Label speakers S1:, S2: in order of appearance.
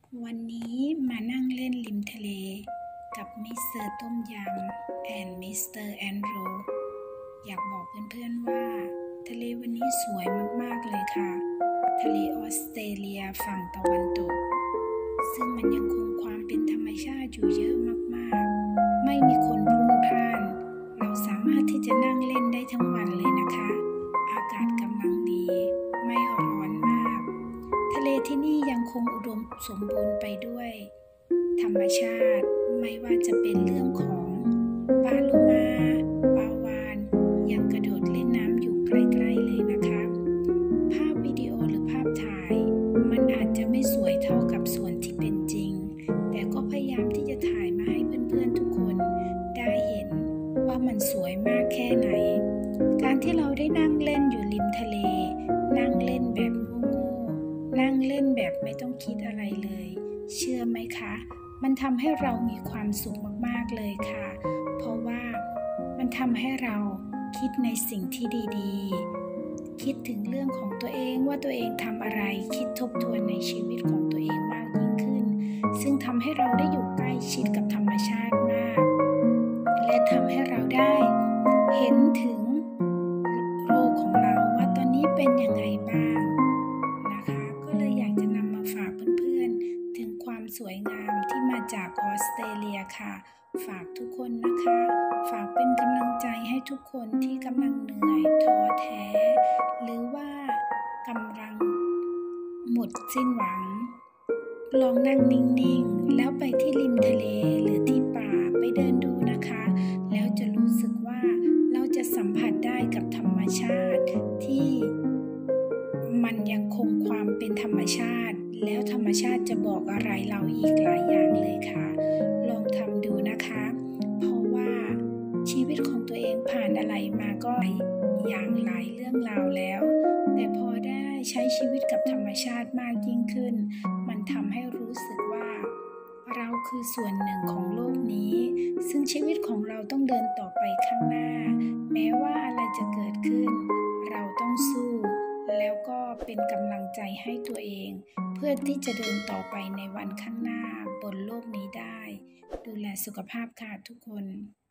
S1: วันนี้มานั่งเล่นริมทะเลกับมิสเตอร์ต้มยำและมิสเตอร์แอนดรูอยากบอกเพื่อนๆว่าทะเลวันนี้สวยมากๆเลยค่ะทะเลออสเตรเลียฝั่งตะวันตกซึ่งมันยังคงความเป็นธรรมชาติอยู่เยอะมากๆไม่มีคนพลุ่งพล่านเราสามารถที่จะนั่งเล่นได้ทั้งวันเลยนะคะอากาศกำลังดีไม่ร้อนมากทะเลที่นี่ยังคงอุดมสมบูรณ์ไปด้วยธรรมชาติไม่ว่าจะเป็นเรื่องของปลาโลมาปลาวาฬยังกระโดดเล่นน้ำอยู่ใกล้ๆเลยนะคะภาพวิดีโอหรือภาพถ่ายมันอาจจะไม่สวยเท่ากับส่วนที่เป็นจริงแต่ก็พยายามที่จะถ่ายมาให้เพื่อนๆทุกคนได้เห็นว่ามันสวยมากแค่ไหนการที่เราได้นั่งเล่นอยู่ริมทะเลนั่งเล่นแบบนั่งเล่นแบบไม่ต้องคิดอะไรเลยเชื่อไหมคะมันทำให้เรามีความสุขมากๆเลยค่ะเพราะว่ามันทำให้เราคิดในสิ่งที่ดีๆคิดถึงเรื่องของตัวเองว่าตัวเองทำอะไรคิดทบทวนในชีวิตของตัวเองมากยิ่งขึ้นซึ่งทำให้เราได้อยู่ใกล้ชิดกับธรรมชาติมากและทำให้เราได้เห็นถึงโลกของเราว่าตอนนี้เป็นยังไงบ้างก็เลยอยากจะนำมาฝากเพื่อนๆถึงความสวยงามที่มาจากออสเตรเลียค่ะฝากทุกคนนะคะฝากเป็นกำลังใจให้ทุกคนที่กำลังเหนื่อยท้อแท้หรือว่ากำลังหมดสิ้นหวังลองนั่งนิ่งๆแล้วไปที่ริมทะเลหรือที่ป่าไปเดินดูนะคะแล้วจะรู้สึกว่าเราจะสัมผัสได้กับธรรมชาติที่มันยังคงความเป็นธรรมชาติแล้วธรรมชาติจะบอกอะไรเราอีกหลายอย่างเลยค่ะลองทำดูนะคะเพราะว่าชีวิตของตัวเองผ่านอะไรมาก็อย่างหลายเรื่องราวแล้วแต่พอได้ใช้ชีวิตกับธรรมชาติมากยิ่งขึ้นมันทำให้รู้สึกว่าเราคือส่วนหนึ่งของโลกนี้ซึ่งชีวิตของเราต้องเดินต่อไปข้างหน้าแม้ว่าอะไรจะเกิดขึ้นเราต้องสู้แล้วก็เป็นกำลังใจให้ตัวเองเพื่อที่จะเดินต่อไปในวันข้างหน้าบนโลกนี้ได้ดูแลสุขภาพค่ะทุกคน